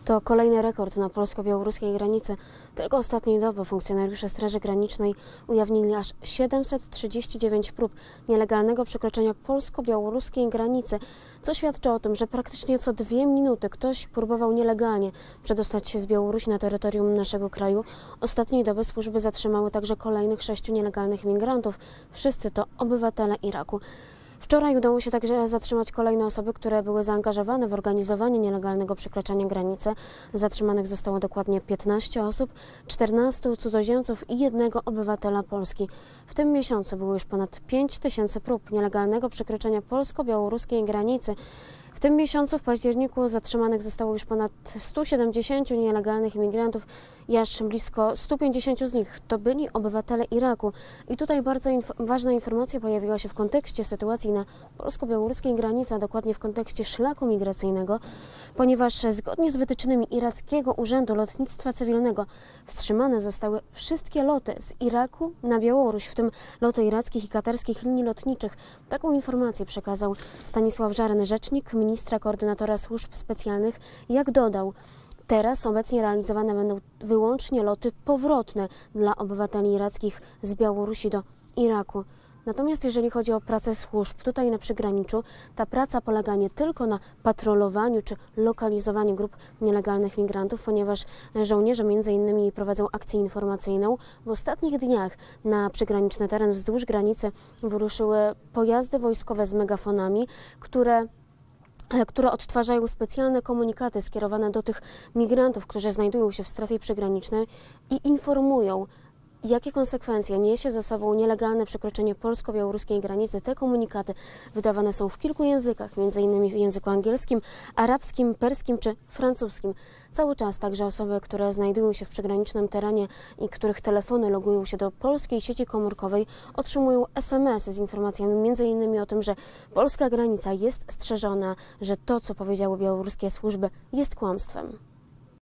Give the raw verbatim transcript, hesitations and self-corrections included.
To kolejny rekord na polsko-białoruskiej granicy. Tylko ostatniej doby funkcjonariusze Straży Granicznej ujawnili aż siedemset trzydzieści dziewięć prób nielegalnego przekroczenia polsko-białoruskiej granicy, co świadczy o tym, że praktycznie co dwie minuty ktoś próbował nielegalnie przedostać się z Białorusi na terytorium naszego kraju. Ostatniej doby służby zatrzymały także kolejnych sześciu nielegalnych migrantów. Wszyscy to obywatele Iraku. Wczoraj udało się także zatrzymać kolejne osoby, które były zaangażowane w organizowanie nielegalnego przekraczania granicy. Zatrzymanych zostało dokładnie piętnaście osób, czternastu cudzoziemców i jednego obywatela Polski. W tym miesiącu było już ponad pięć tysięcy prób nielegalnego przekroczenia polsko-białoruskiej granicy. W tym miesiącu, w październiku, zatrzymanych zostało już ponad stu siedemdziesięciu nielegalnych imigrantów i aż blisko stu pięćdziesięciu z nich to byli obywatele Iraku. I tutaj bardzo inf ważna informacja pojawiła się w kontekście sytuacji na polsko-białoruskiej granicy, a dokładnie w kontekście szlaku migracyjnego, ponieważ zgodnie z wytycznymi irackiego Urzędu Lotnictwa Cywilnego wstrzymane zostały wszystkie loty z Iraku na Białoruś, w tym loty irackich i katarskich linii lotniczych. Taką informację przekazał Stanisław Żaryn, rzecznik ministra koordynatora służb specjalnych. Jak dodał, teraz obecnie realizowane będą wyłącznie loty powrotne dla obywateli irackich z Białorusi do Iraku. Natomiast jeżeli chodzi o pracę służb tutaj na przygraniczu, ta praca polega nie tylko na patrolowaniu czy lokalizowaniu grup nielegalnych migrantów, ponieważ żołnierze między innymi prowadzą akcję informacyjną. W ostatnich dniach na przygraniczny teren wzdłuż granicy wyruszyły pojazdy wojskowe z megafonami, które które odtwarzają specjalne komunikaty skierowane do tych migrantów, którzy znajdują się w strefie przygranicznej i informują, jakie konsekwencje niesie ze sobą nielegalne przekroczenie polsko-białoruskiej granicy. Te komunikaty wydawane są w kilku językach, między innymi w języku angielskim, arabskim, perskim czy francuskim. Cały czas także osoby, które znajdują się w przygranicznym terenie i których telefony logują się do polskiej sieci komórkowej, otrzymują es em esy z informacjami między innymi o tym, że polska granica jest strzeżona, że to, co powiedziały białoruskie służby, jest kłamstwem.